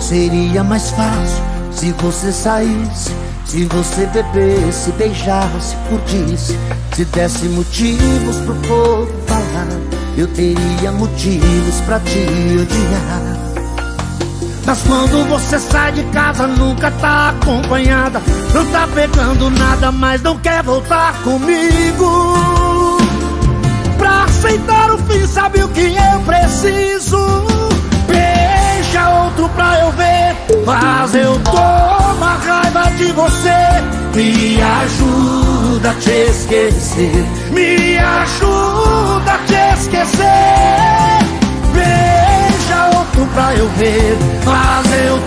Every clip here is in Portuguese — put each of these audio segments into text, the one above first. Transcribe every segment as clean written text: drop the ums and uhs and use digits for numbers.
Seria mais fácil se você saísse, se você bebesse, beijasse, curtisse, se desse motivos pro povo falar. Eu teria motivos pra te odiar. Mas quando você sai de casa nunca tá acompanhada, não tá pegando nada, mas não quer voltar comigo. Pra aceitar o fim, sabe o que eu preciso? Beija outro pra eu ver, mas eu tomo raiva de você. Me ajuda a te esquecer, me ajuda a te esquecer. Beija outro pra eu ver, mas eu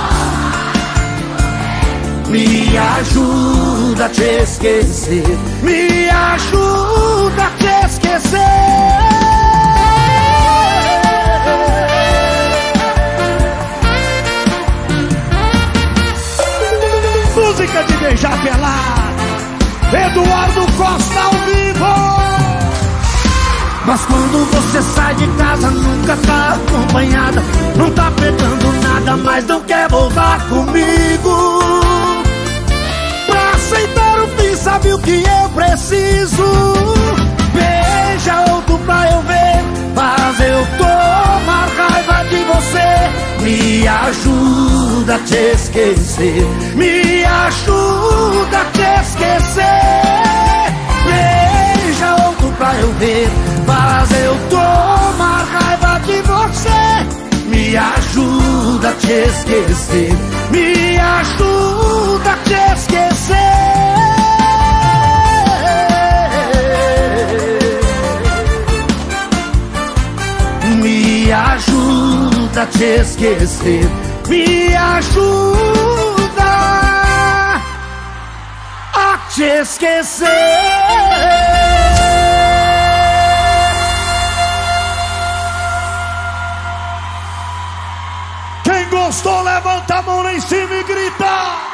me ajuda a te esquecer, me ajuda a te esquecer. Música de beijar pelado, Eduardo Costa ao vivo. Mas quando você sai de casa nunca tá acompanhada, não tá pegando nada, mas não quer voltar comigo. Pra aceitar o fim, sabe o que eu preciso? Beija outro pra eu ver, mas eu tomo a raiva de você. Me ajuda a te esquecer, me ajuda a te esquecer. Beija outro pra eu ver, mas eu tomo a raiva de você. Me ajuda a te esquecer, me ajuda a te esquecer. Me ajuda a te esquecer, me ajuda a te esquecer. Quem gostou, levanta a mão lá em cima e grita.